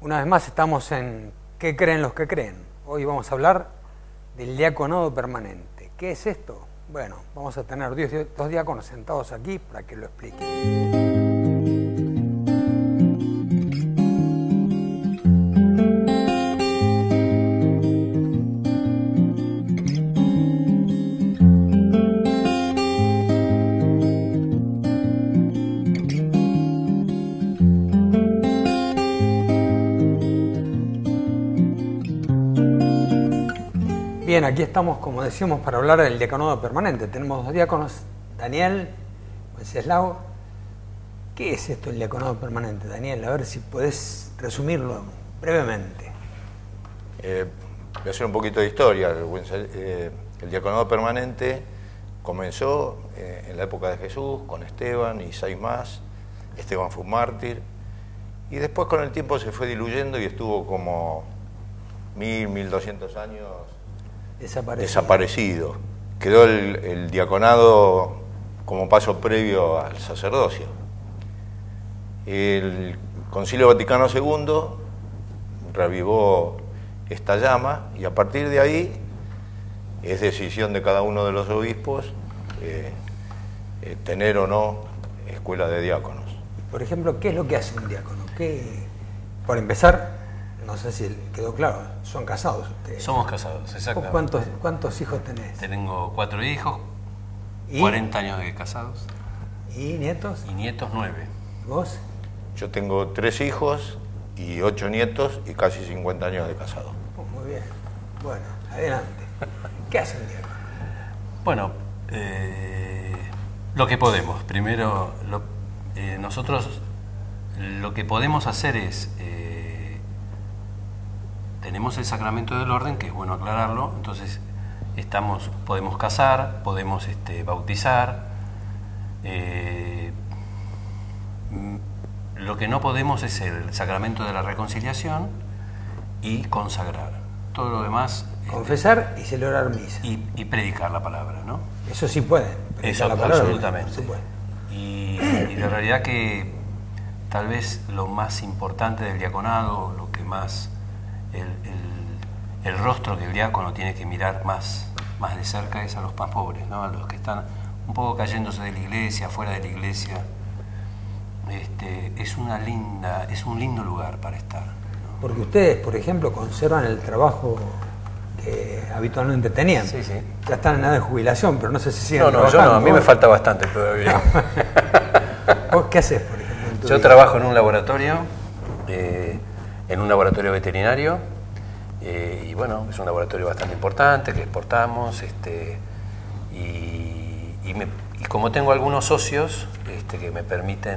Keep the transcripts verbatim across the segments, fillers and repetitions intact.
Una vez más estamos en ¿Qué creen los que creen? Hoy vamos a hablar del diaconado permanente. ¿Qué es esto? Bueno, vamos a tener dos diáconos sentados aquí para que lo expliquen. Bien, aquí estamos, como decíamos, para hablar del diaconado permanente. Tenemos dos diáconos, Daniel, Wenceslao. ¿Qué es esto del diaconado permanente, Daniel? A ver si podés resumirlo brevemente. Eh, voy a hacer un poquito de historia. El, eh, el diaconado permanente comenzó eh, en la época de Jesús, con Esteban y seis más. Esteban fue un mártir. Y después con el tiempo se fue diluyendo y estuvo como mil, mil doscientos años Desaparecido. desaparecido. Quedó el, el diaconado como paso previo al sacerdocio. El Concilio Vaticano segundo reavivó esta llama y a partir de ahí es decisión de cada uno de los obispos eh, eh, tener o no escuela de diáconos. Por ejemplo, ¿qué es lo que hace un diácono? ¿Qué, por empezar, no sé si quedó claro, son casados ustedes? Somos casados, exactamente. ¿Cuántos, cuántos hijos tenés? Tengo cuatro hijos, ¿Y? cuarenta años de casados. ¿Y nietos? Y nietos nueve. ¿Vos? Yo tengo tres hijos y ocho nietos y casi cincuenta años de casado. Oh, muy bien. Bueno, adelante. ¿Qué hace un diácono? Bueno, eh, lo que podemos. Primero, lo, eh, nosotros lo que podemos hacer es... Eh, tenemos el sacramento del orden, que es bueno aclararlo, entonces estamos, podemos casar, podemos este, bautizar. Eh, lo que no podemos es el sacramento de la reconciliación y consagrar. Todo lo demás... Confesar y celebrar misa. Y, y predicar la palabra, ¿no? Eso sí pueden. Eso, la palabra, absolutamente. Sí puede. Y, y la realidad que tal vez lo más importante del diaconado, lo que más... El, el, el rostro que el diácono tiene que mirar más, más de cerca es a los más pobres, ¿no? A los que están un poco cayéndose de la iglesia, fuera de la iglesia. Este, es una linda, es un lindo lugar para estar, ¿no? Porque ustedes, por ejemplo, conservan el trabajo que habitualmente tenían. Sí, sí. Ya están en edad de jubilación, pero no sé si siguen No, no, trabajando. yo no, a mí me falta bastante todavía. ¿Vos qué haces, por ejemplo? En tu Yo vida? trabajo en un laboratorio, eh, en un laboratorio veterinario, eh, y bueno, es un laboratorio bastante importante que exportamos, este, y, y, me, y como tengo algunos socios este, que me permiten,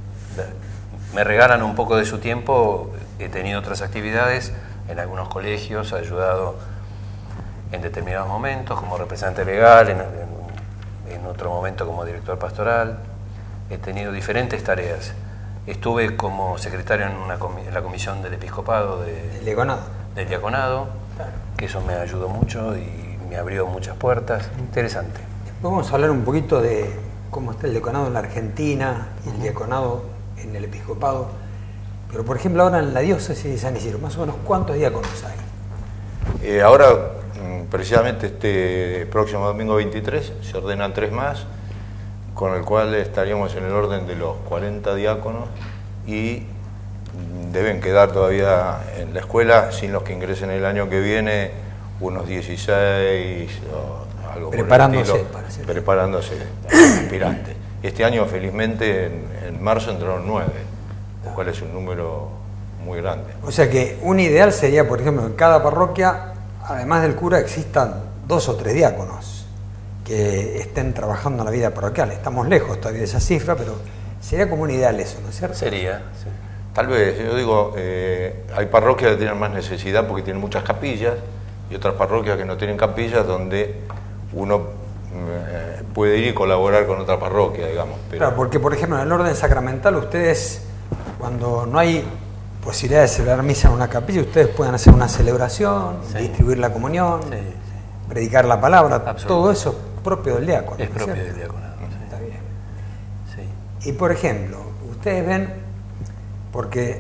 me regalan un poco de su tiempo, he tenido otras actividades en algunos colegios, he ayudado en determinados momentos como representante legal, en, en, en otro momento como director pastoral, he tenido diferentes tareas. Estuve como secretario en, una comi en la comisión del episcopado de, El diaconado. del diaconado, Claro. que eso me ayudó mucho y me abrió muchas puertas. Interesante. Después vamos a hablar un poquito de cómo está el diaconado en la Argentina y el diaconado en el episcopado. Pero, por ejemplo, ahora en la diócesis de San Isidro, más o menos, ¿cuántos diáconos hay? Eh, ahora, precisamente este próximo domingo veintitrés, se ordenan tres más, con el cual estaríamos en el orden de los cuarenta diáconos y deben quedar todavía en la escuela, sin los que ingresen el año que viene, unos dieciséis o algo Preparándose, por el estilo, para ser preparándose aspirantes. Este año, felizmente, en, en marzo entraron nueve, lo cual es un número muy grande. O sea que un ideal sería, por ejemplo, en cada parroquia, además del cura, existan dos o tres diáconos que estén trabajando en la vida parroquial. Estamos lejos todavía de esa cifra, pero sería como un ideal eso, ¿no es cierto? Sería, sí. Tal vez, yo digo, eh, hay parroquias que tienen más necesidad porque tienen muchas capillas y otras parroquias que no tienen capillas donde uno eh, puede ir y colaborar con otra parroquia, digamos. Pero... Claro, porque por ejemplo en el orden sacramental ustedes, cuando no hay posibilidad de celebrar misa en una capilla, ustedes pueden hacer una celebración, Sí. distribuir la comunión, Sí, sí. predicar la palabra, Absolutamente. todo eso es propio del diácono. Es ¿no propio cierto? del diaconado. Sí. Está bien. Sí. Y por ejemplo, ustedes ven, porque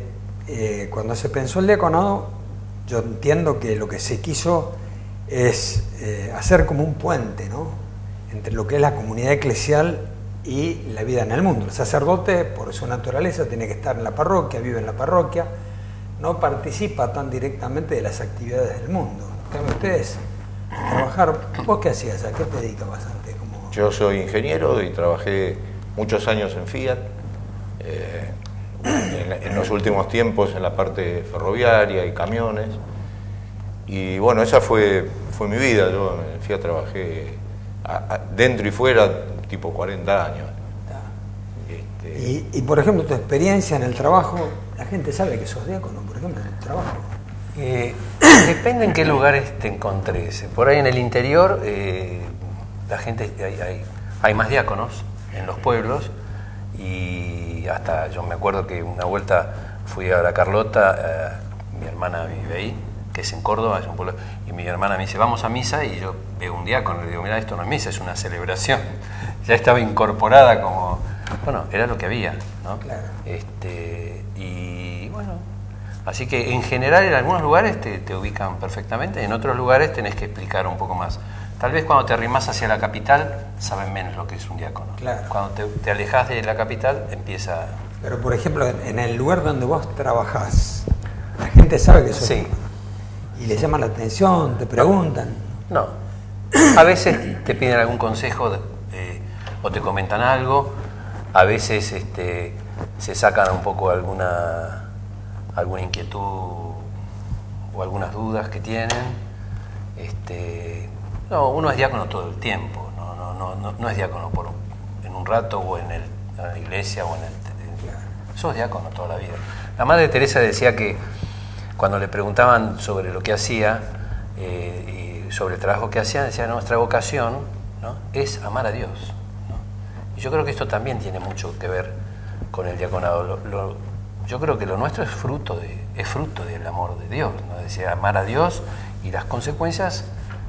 eh, cuando se pensó el diaconado, yo entiendo que lo que se quiso es eh, hacer como un puente, ¿no?, entre lo que es la comunidad eclesial y la vida en el mundo. El sacerdote, por su naturaleza, tiene que estar en la parroquia, vive en la parroquia, no participa tan directamente de las actividades del mundo. Entonces, ustedes, trabajar, ¿vos qué hacías? ¿A qué te dedicabas antes? Como... Yo soy ingeniero y trabajé muchos años en Fiat, eh, en, en los últimos tiempos en la parte ferroviaria y camiones. Y bueno, esa fue, fue mi vida. Yo en Fiat trabajé a, a, dentro y fuera, tipo cuarenta años. Este... Y, y, por ejemplo, tu experiencia en el trabajo, la gente sabe que sos diácono, por ejemplo, en el trabajo. Eh, depende en qué lugares te encontres. Por ahí en el interior, eh, la gente, hay, hay, hay más diáconos en los pueblos, y hasta yo me acuerdo que una vuelta fui a La Carlota, eh, mi hermana vive ahí, que es en Córdoba, es un pueblo, y mi hermana me dice, vamos a misa, y yo veo un diácono y le digo, mira, esto no es misa, es una celebración. Ya estaba incorporada como, bueno, era lo que había, ¿no? Claro. Este, y bueno, así que en general en algunos lugares te, te ubican perfectamente, en otros lugares tenés que explicar un poco más. Tal vez cuando te arrimás hacia la capital, saben menos lo que es un diácono. Claro. Cuando te, te alejás de la capital, empieza... Pero, por ejemplo, en, en el lugar donde vos trabajás, la gente sabe que sos Sí. diácono. Y le llaman la atención, te preguntan. No. A veces te piden algún consejo de, eh, o te comentan algo. A veces este, se sacan un poco alguna, alguna inquietud o algunas dudas que tienen. Este, no, uno es diácono todo el tiempo. No, no, no, no, no es diácono por un, en un rato o en, el, en la iglesia o en el... En, sos diácono toda la vida. La Madre Teresa decía que cuando le preguntaban sobre lo que hacía eh, y sobre el trabajo que hacía, decía, nuestra vocación, ¿no?, es amar a Dios, ¿no? Y yo creo que esto también tiene mucho que ver con el diaconado. Lo, lo, yo creo que lo nuestro es fruto, de, es fruto del amor de Dios, ¿no? Decía, amar a Dios, y las consecuencias,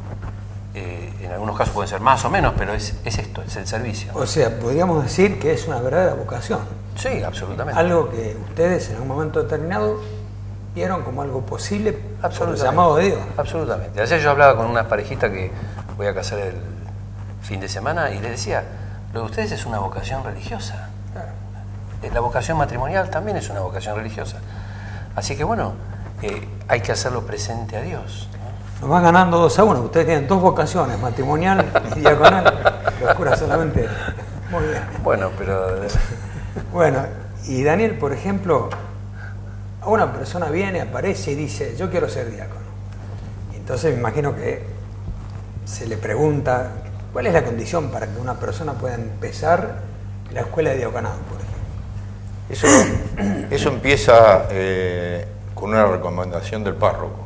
eh, en algunos casos pueden ser más o menos, pero es, es esto, es el servicio, ¿no? O sea, podríamos decir que es una verdadera vocación. Sí, absolutamente. Algo que ustedes en algún momento determinado vieron como algo posible por el Absolutamente. llamado de Dios. Absolutamente. Ayer yo hablaba con una parejita que voy a casar el fin de semana y les decía, lo de ustedes es una vocación religiosa. Claro. La vocación matrimonial también es una vocación religiosa. Así que bueno, eh, hay que hacerlo presente a Dios, ¿no? Nos van ganando dos a uno. Ustedes tienen dos vocaciones, matrimonial y diaconal. Los curas solamente. Muy bien. Bueno, pero... Bueno, y Daniel, por ejemplo, a una persona viene, aparece y dice, yo quiero ser diácono. Entonces me imagino que se le pregunta, ¿cuál es la condición para que una persona pueda empezar la escuela de diaconado, por ejemplo? Eso, eso empieza eh, con una recomendación del párroco.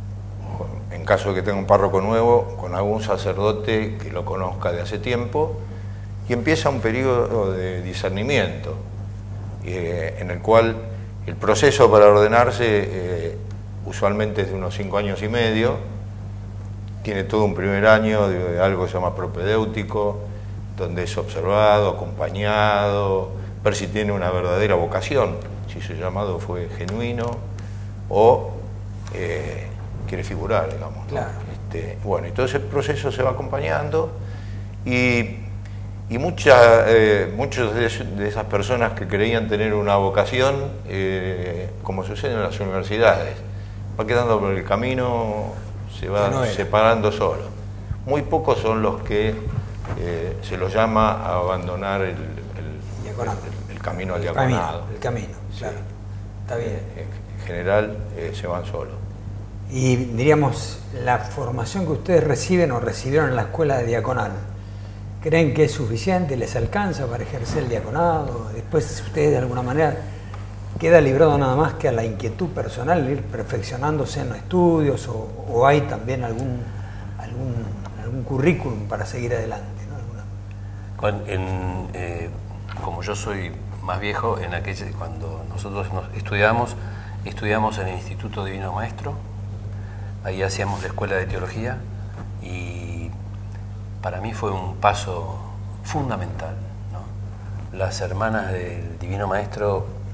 En caso de que tenga un párroco nuevo, con algún sacerdote que lo conozca de hace tiempo, y empieza un periodo de discernimiento, eh, en el cual el proceso para ordenarse eh, usualmente es de unos cinco años y medio, tiene todo un primer año de, de algo que se llama propedéutico, donde es observado, acompañado, ver si tiene una verdadera vocación, si su llamado fue genuino o eh, quiere figurar, digamos, ¿no? Claro. Este, bueno, y todo ese proceso se va acompañando y... Y mucha, eh, muchos de, de esas personas que creían tener una vocación, eh, como sucede en las universidades, va quedando por el camino, se va no separando solo. Muy pocos son los que eh, se los llama a abandonar el, el, el, el camino al diaconado. El camino, Sí. claro. Está bien. En general eh, se van solos. Y diríamos, la formación que ustedes reciben o recibieron en la escuela de diaconal, ¿creen que es suficiente, les alcanza para ejercer el diaconado? Después ustedes de alguna manera queda librado nada más que a la inquietud personal, ir perfeccionándose en los estudios, o, o hay también algún, algún, algún currículum para seguir adelante, ¿no? Alguna... Con, en, eh, como yo soy más viejo, en aquel, cuando nosotros nos estudiamos, estudiamos en el Instituto Divino Maestro, ahí hacíamos la escuela de teología, y para mí fue un paso fundamental, ¿no? Las hermanas del Divino Maestro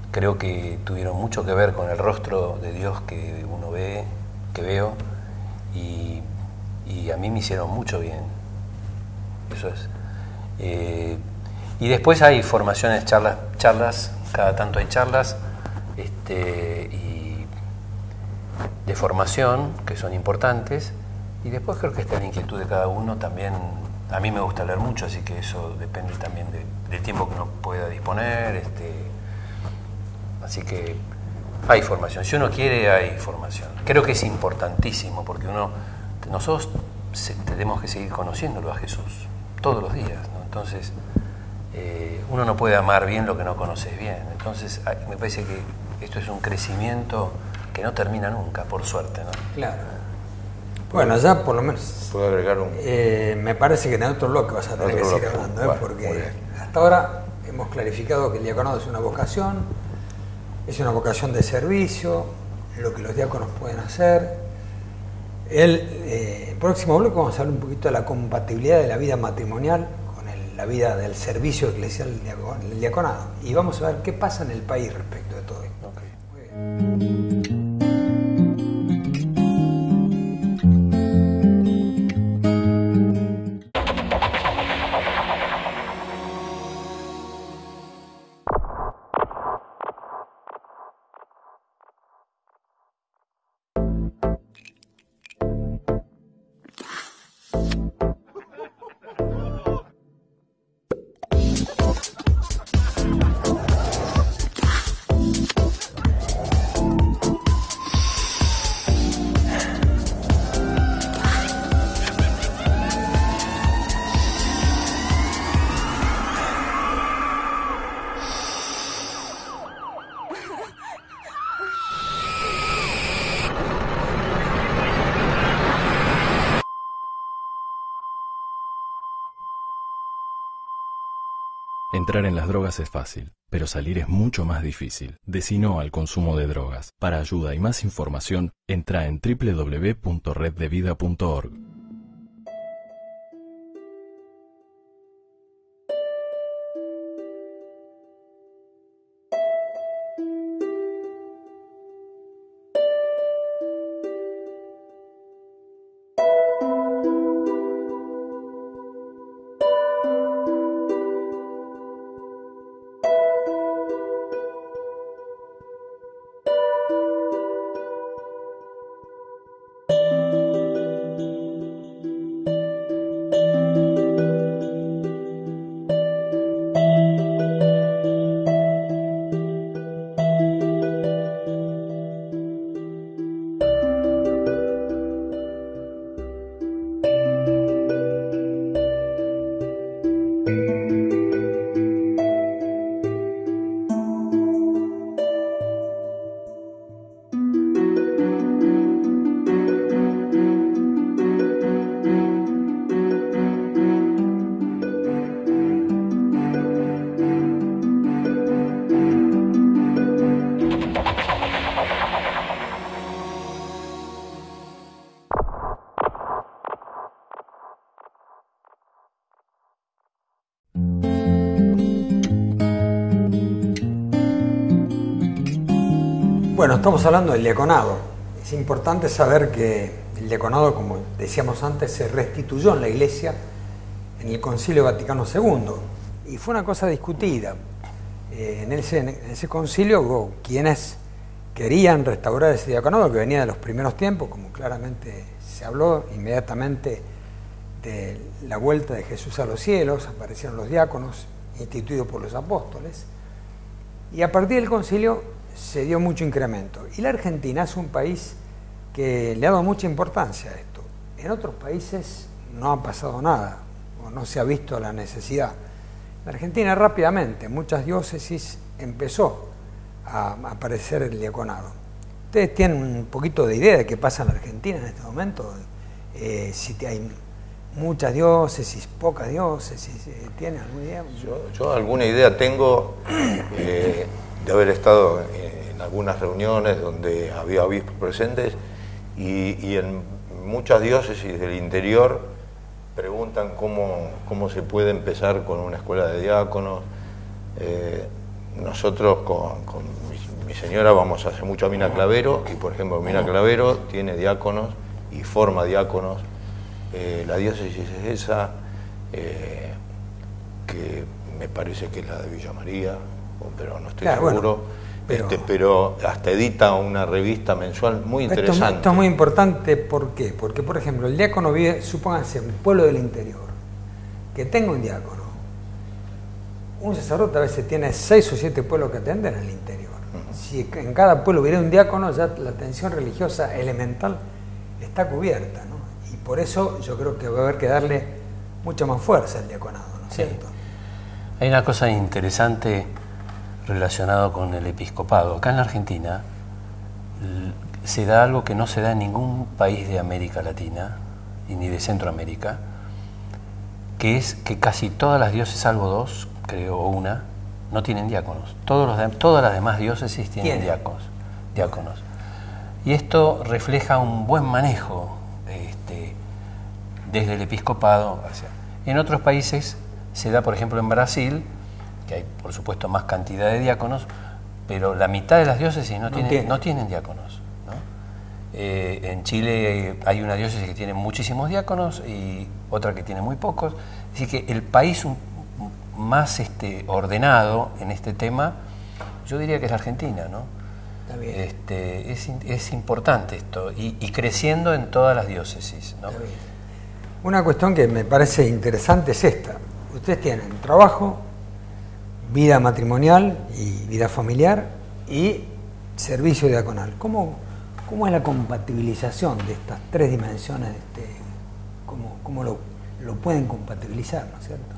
creo que tuvieron mucho que ver con el rostro de Dios que uno ve, que veo, y, y a mí me hicieron mucho bien. Eso es. Eh, y después hay formaciones, charlas, charlas, cada tanto hay charlas este, y de formación que son importantes, y después creo que está la inquietud de cada uno también. A mí me gusta leer mucho, así que eso depende también de, del tiempo que uno pueda disponer. Este, así que hay formación. Si uno quiere, hay formación. Creo que es importantísimo porque uno, nosotros se, tenemos que seguir conociéndolo a Jesús todos los días, ¿no? Entonces, eh, uno no puede amar bien lo que no conoces bien. Entonces, me parece que esto es un crecimiento que no termina nunca, por suerte, ¿no? Claro. Bueno, ya por lo menos. ¿Puedo agregar un...? Eh, me parece que en otro bloque vas a tener que seguir hablando, ¿eh? Bueno, porque hasta ahora hemos clarificado que el diaconado es una vocación, es una vocación de servicio, lo que los diáconos pueden hacer. El eh, próximo bloque vamos a hablar un poquito de la compatibilidad de la vida matrimonial con el, la vida del servicio eclesial del diaconado. Y vamos a ver qué pasa en el país respecto de todo esto. Okay. Muy bien. Entrar en las drogas es fácil, pero salir es mucho más difícil. Decí no al consumo de drogas. Para ayuda y más información, entra en doble u doble u doble u punto red de vida punto org. Bueno, estamos hablando del diaconado. Es importante saber que el diaconado, como decíamos antes, se restituyó en la Iglesia en el Concilio Vaticano segundo. Y fue una cosa discutida. Eh, en, ese, en ese concilio hubo quienes querían restaurar ese diaconado que venía de los primeros tiempos, como claramente se habló inmediatamente de la vuelta de Jesús a los cielos, aparecieron los diáconos instituidos por los apóstoles. Y a partir del concilio se dio mucho incremento. Y la Argentina es un país que le ha dado mucha importancia a esto. En otros países no ha pasado nada, o no se ha visto la necesidad. En Argentina rápidamente, en muchas diócesis empezó a aparecer el diaconado. ¿Ustedes tienen un poquito de idea de qué pasa en la Argentina en este momento? Eh, si hay muchas diócesis, pocas diócesis, ¿tienen alguna idea? Yo, yo alguna idea tengo eh, de haber estado en algunas reuniones donde había obispos presentes y, y en muchas diócesis del interior preguntan cómo, cómo se puede empezar con una escuela de diáconos. Eh, nosotros con, con mi, mi señora vamos hace mucho a Mina Clavero, y por ejemplo Mina Clavero tiene diáconos y forma diáconos. Eh, la diócesis es esa, eh, que me parece que es la de Villa María, pero no estoy claro, seguro. Bueno, pero, este, pero hasta edita una revista mensual muy interesante. Esto, esto es muy importante, ¿por qué? Porque, por ejemplo, el diácono vive, supónganse, en un pueblo del interior, que tenga un diácono. Un sacerdote a veces tiene seis o siete pueblos que atender en el interior. Uh-huh. Si en cada pueblo hubiera un diácono, ya la atención religiosa elemental está cubierta, ¿no? Y por eso yo creo que va a haber que darle mucha más fuerza al diaconado, ¿no es sí. cierto? Hay una cosa interesante relacionado con el episcopado. Acá en la Argentina se da algo que no se da en ningún país de América Latina y ni de Centroamérica, que es que casi todas las diócesis, salvo dos, creo, o una, no tienen diáconos. Todos los de, todas las demás diócesis tienen ¿Tiene? diáconos, diáconos. Y esto refleja un buen manejo este, desde el episcopado hacia... En otros países se da, por ejemplo, en Brasil, que hay, por supuesto, más cantidad de diáconos, pero la mitad de las diócesis no, no, tienen, tiene. no tienen diáconos, ¿no? Eh, en Chile hay una diócesis que tiene muchísimos diáconos y otra que tiene muy pocos. Así que el país un, más este, ordenado en este tema, yo diría que es la Argentina, ¿no? Está bien. Este, es, es importante esto, y, y creciendo en todas las diócesis, ¿no? Está bien. Una cuestión que me parece interesante es esta. Ustedes tienen trabajo, vida matrimonial y vida familiar y servicio diaconal. ¿Cómo, cómo es la compatibilización de estas tres dimensiones? Este, ¿Cómo, cómo lo, lo pueden compatibilizar, ¿no es cierto?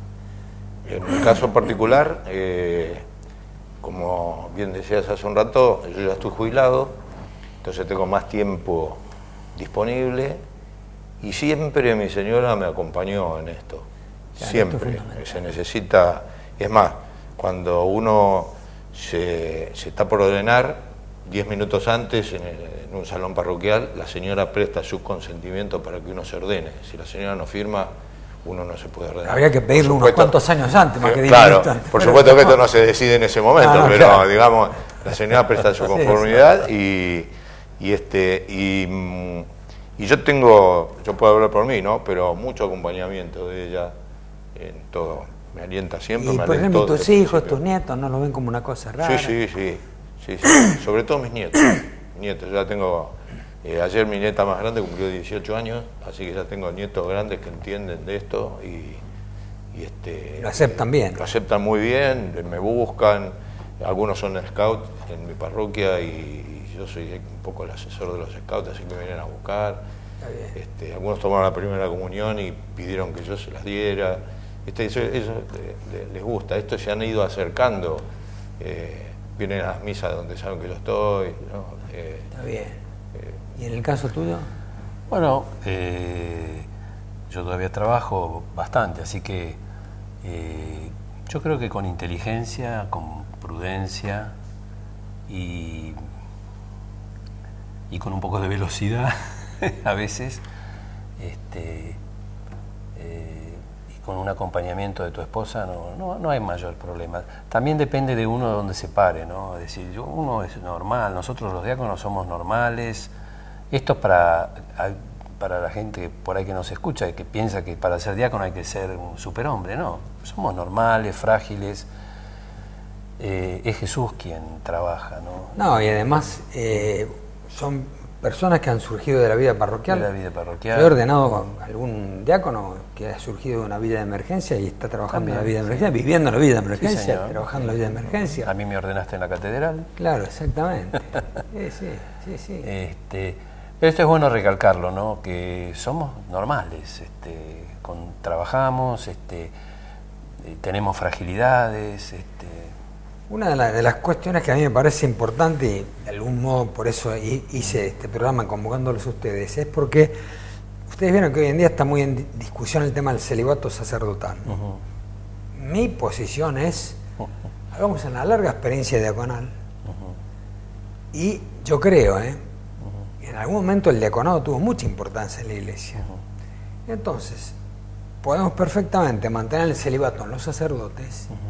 En mi caso particular, eh, como bien decías hace un rato, yo ya estoy jubilado, entonces tengo más tiempo disponible y siempre mi señora me acompañó en esto. Claro, siempre. Esto se necesita, es más, cuando uno se, se está por ordenar, diez minutos antes en, el, en un salón parroquial, la señora presta su consentimiento para que uno se ordene. Si la señora no firma, uno no se puede ordenar. Habría que pedirlo unos cuantos años antes, más que diez Claro, minutos antes. por supuesto que esto no se decide en ese momento, ah, no, pero claro. digamos, la señora presta su conformidad y, y este y, y yo tengo, yo puedo hablar por mí, ¿no? Pero mucho acompañamiento de ella en todo. Me alienta siempre. Y me por ejemplo, tus hijos, principio. tus nietos, ¿no lo ven como una cosa rara? Sí, sí, sí, sí, sí. Sobre todo mis nietos. Nietos, ya tengo, eh, ayer mi nieta más grande cumplió dieciocho años, así que ya tengo nietos grandes que entienden de esto y, y este, lo aceptan bien. Lo aceptan muy bien, me buscan, algunos son scouts en mi parroquia y, y yo soy un poco el asesor de los scouts, así que me vienen a buscar. Este, algunos tomaron la primera comunión y pidieron que yo se las diera. Este, eso, eso les gusta, esto se han ido acercando, eh, vienen a las misas donde saben que yo estoy, ¿no? Eh, Está bien. Eh, ¿Y en el caso tuyo? Bueno, eh, yo todavía trabajo bastante, así que eh, yo creo que con inteligencia, con prudencia y, y con un poco de velocidad a veces, este, eh, con un acompañamiento de tu esposa no, no, no hay mayor problema. También depende de uno donde se pare, ¿no? Es decir, yo, uno es normal, nosotros los diáconos somos normales. Esto es para, para la gente por ahí que nos escucha, que piensa que para ser diácono hay que ser un superhombre, no. Somos normales, frágiles. Eh, es Jesús quien trabaja, ¿no? No, y además eh, son personas que han surgido de la vida parroquial. De la vida parroquial. Yo he ordenado a algún diácono que ha surgido de una vida de emergencia y está trabajando También, en la vida de emergencia, sí. viviendo la vida de emergencia, sí, trabajando en la vida de emergencia. A mí me ordenaste en la catedral. Claro, exactamente. sí, sí, sí, sí. Este, pero esto es bueno recalcarlo, ¿no? Que somos normales, este, con, trabajamos, este, tenemos fragilidades, este, Una de, la, de las cuestiones que a mí me parece importante, y de algún modo por eso hice este programa convocándolos a ustedes, es porque ustedes vieron que hoy en día está muy en discusión el tema del celibato sacerdotal. Uh-huh. Mi posición es, uh-huh. hagamos una larga experiencia diaconal, uh-huh. y yo creo, ¿eh? Uh-huh. en algún momento el diaconado tuvo mucha importancia en la iglesia. Uh-huh. Entonces, podemos perfectamente mantener el celibato en los sacerdotes, uh-huh.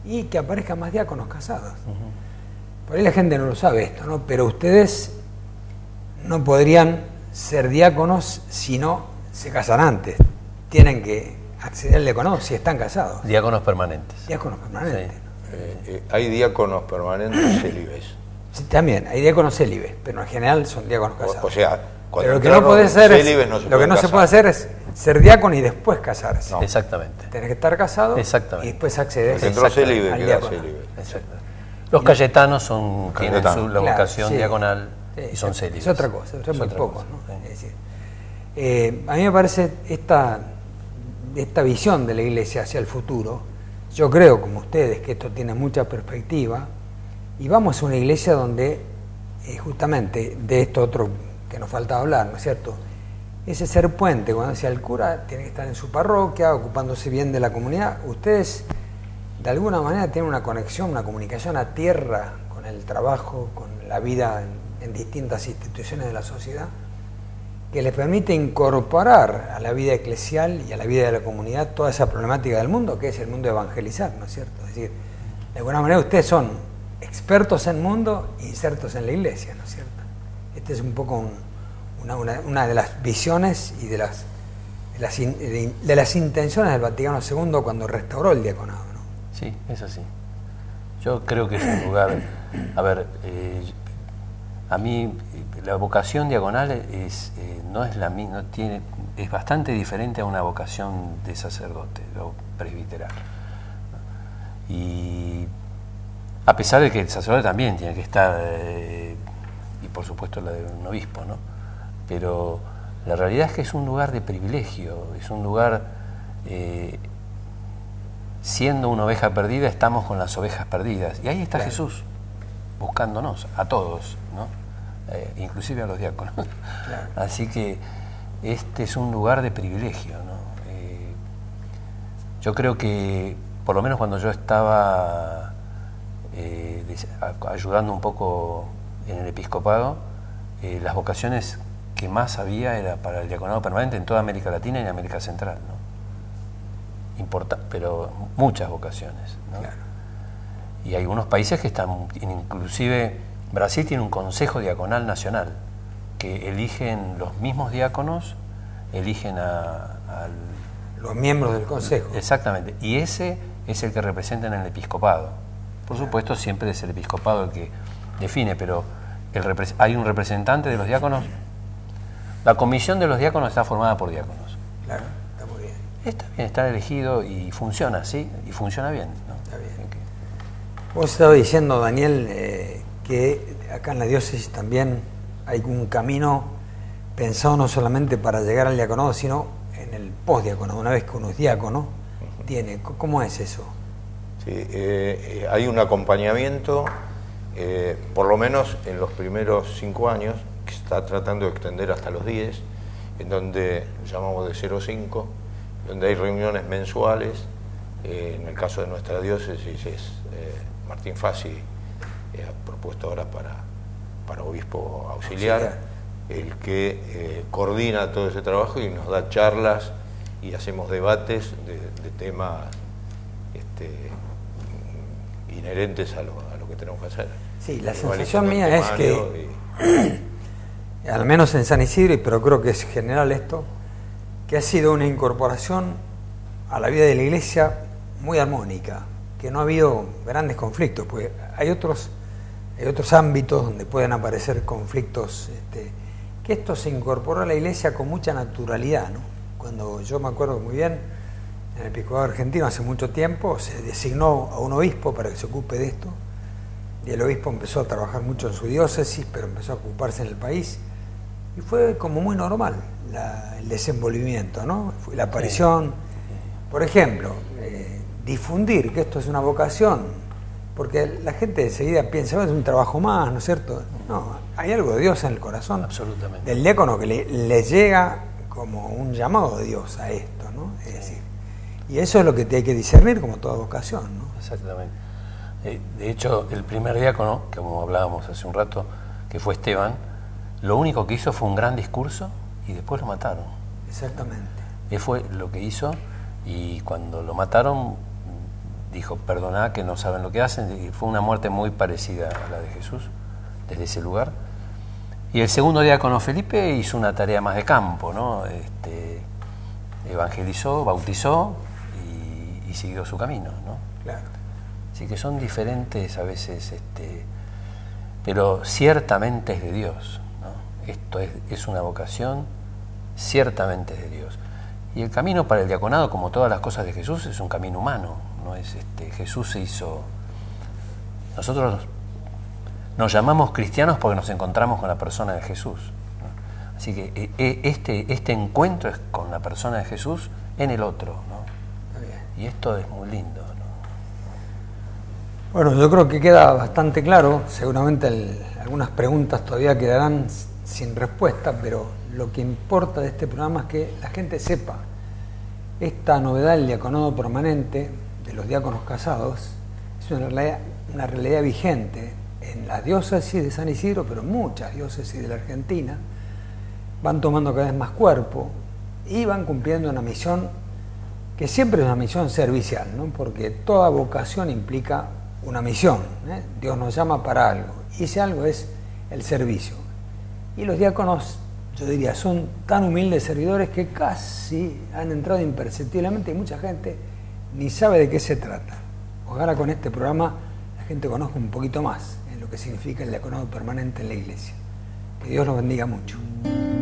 y que aparezcan más diáconos casados. Uh-huh. Por ahí la gente no lo sabe esto, ¿no? Pero ustedes no podrían ser diáconos si no se casan antes. Tienen que acceder al diaconado si están casados. Diáconos permanentes. Diáconos permanentes. Sí. Eh, eh, hay diáconos permanentes célibes. Sí, también, hay diáconos célibes, pero en general son diáconos casados. O, o sea, cuando pero lo que no puede ser es, no se lo que no casar. se puede hacer es ser diácono y después casarse. No. Exactamente. Tenés que estar casado Exactamente. y después acceder que entró célibe, al queda diácono. célibe. Los cayetanos son, tienen Cayetano. su, la Claro, vocación sí. diaconal Sí, y son es, célibes. es otra cosa, son muy otra pocos, cosa, ¿no? sí. Es decir, eh, a mí me parece esta, esta visión de la Iglesia hacia el futuro. Yo creo, como ustedes, que esto tiene mucha perspectiva y vamos a una iglesia donde eh, justamente de esto otro que nos falta hablar, ¿no es cierto? Ese ser puente, cuando decía el cura tiene que estar en su parroquia, ocupándose bien de la comunidad. Ustedes de alguna manera tienen una conexión, una comunicación a tierra con el trabajo, con la vida en, en distintas instituciones de la sociedad, que les permite incorporar a la vida eclesial y a la vida de la comunidad toda esa problemática del mundo, que es el mundo de evangelizar, ¿no es cierto? Es decir, de alguna manera ustedes son expertos en mundo, insertos en la iglesia, ¿no es cierto? Este es un poco un, una, una, una de las visiones y de las, de las, in, de, de las intenciones del Vaticano segundo cuando restauró el diaconado, ¿no? Sí, es así. Yo creo que es un lugar, a ver, eh, a mí la vocación diaconal es, eh, no es la misma, no tiene, es bastante diferente a una vocación de sacerdote o presbiteral. Y a pesar de que el sacerdote también tiene que estar, eh, y por supuesto la de un obispo, ¿no? Pero la realidad es que es un lugar de privilegio, es un lugar, eh, siendo una oveja perdida, estamos con las ovejas perdidas. Y ahí está claro. Jesús, buscándonos, a todos, ¿no? Eh, inclusive a los diáconos. Claro. Así que este es un lugar de privilegio, ¿no? Eh, yo creo que, por lo menos cuando yo estaba eh, ayudando un poco en el episcopado, eh, las vocaciones que más había era para el diaconado permanente en toda América Latina y en América Central, ¿no? Importa, pero muchas vocaciones, ¿no? Claro. Y hay algunos países que están, inclusive Brasil tiene un consejo diaconal nacional que eligen los mismos diáconos, eligen a, a los miembros del consejo. Exactamente, y ese es el que representan en el episcopado. Por supuesto, siempre es el episcopado el que define, pero el repre- hay un representante de los diáconos. La comisión de los diáconos está formada por diáconos. Claro, está muy bien. Está bien, está elegido y funciona, ¿sí? Y funciona bien, ¿no? Está bien. Vos estabas diciendo, Daniel, eh, que acá en la diócesis también hay un camino pensado no solamente para llegar al diaconado, sino en el postdiaconado, una vez que uno es diácono, uh-huh. tiene. ¿Cómo es eso? Sí, eh, eh, hay un acompañamiento, eh, por lo menos en los primeros cinco años, que se está tratando de extender hasta los diez, en donde llamamos de cero a cinco, donde hay reuniones mensuales. Eh, en el caso de nuestra diócesis es eh, Martín Fassi, eh, propuesto ahora para, para obispo auxiliar, auxiliar. el que eh, coordina todo ese trabajo y nos da charlas y hacemos debates de, de temas este, inherentes a lo, a lo que tenemos que hacer. Sí, la sensación mía es que, y... al menos en San Isidro, pero creo que es general esto, que ha sido una incorporación a la vida de la iglesia muy armónica, que no ha habido grandes conflictos, porque hay otros, hay otros ámbitos donde pueden aparecer conflictos, este, que esto se incorporó a la iglesia con mucha naturalidad, ¿no? Cuando yo me acuerdo muy bien, en el episcopado argentino hace mucho tiempo se designó a un obispo para que se ocupe de esto, y el obispo empezó a trabajar mucho en su diócesis, pero empezó a ocuparse en el país, y fue como muy normal la, el desenvolvimiento, ¿no? Fue la aparición, por ejemplo, eh, difundir que esto es una vocación, porque la gente enseguida piensa, es un trabajo más, ¿no es cierto? No, hay algo de Dios en el corazón. Absolutamente. Del diácono que le, le llega como un llamado de Dios a esto, ¿no? Es decir, y eso es lo que te hay que discernir como toda vocación, ¿no? Exactamente. Eh, de hecho, el primer diácono, que como hablábamos hace un rato, que fue Esteban, lo único que hizo fue un gran discurso y después lo mataron. Exactamente. Él fue lo que hizo y cuando lo mataron dijo, perdoná que no saben lo que hacen, y fue una muerte muy parecida a la de Jesús, desde ese lugar. Y el segundo diácono Felipe hizo una tarea más de campo, ¿no? Este, evangelizó, bautizó y, y siguió su camino, ¿no? Claro. Así que son diferentes a veces, este, pero ciertamente es de Dios, ¿no? Esto es, es una vocación, ciertamente es de Dios. Y el camino para el diaconado, como todas las cosas de Jesús, es un camino humano, no es este, Jesús se hizo. Nosotros nos llamamos cristianos porque nos encontramos con la persona de Jesús, ¿no? Así que este, este encuentro es con la persona de Jesús en el otro, ¿no? Y esto es muy lindo, ¿no? Bueno, yo creo que queda bastante claro. Seguramente el, algunas preguntas todavía quedarán sin respuesta, pero lo que importa de este programa es que la gente sepa esta novedad del diaconado permanente de los diáconos casados. Es una realidad, una realidad vigente en la diócesis de San Isidro, pero en muchas diócesis de la Argentina. Van tomando cada vez más cuerpo y van cumpliendo una misión que siempre es una misión servicial, ¿no? Porque toda vocación implica una misión, ¿eh? Dios nos llama para algo, y ese algo es el servicio. Y los diáconos, yo diría, son tan humildes servidores que casi han entrado imperceptiblemente y mucha gente ni sabe de qué se trata. Ojalá con este programa la gente conozca un poquito más en lo que significa el diaconado permanente en la Iglesia. Que Dios los bendiga mucho.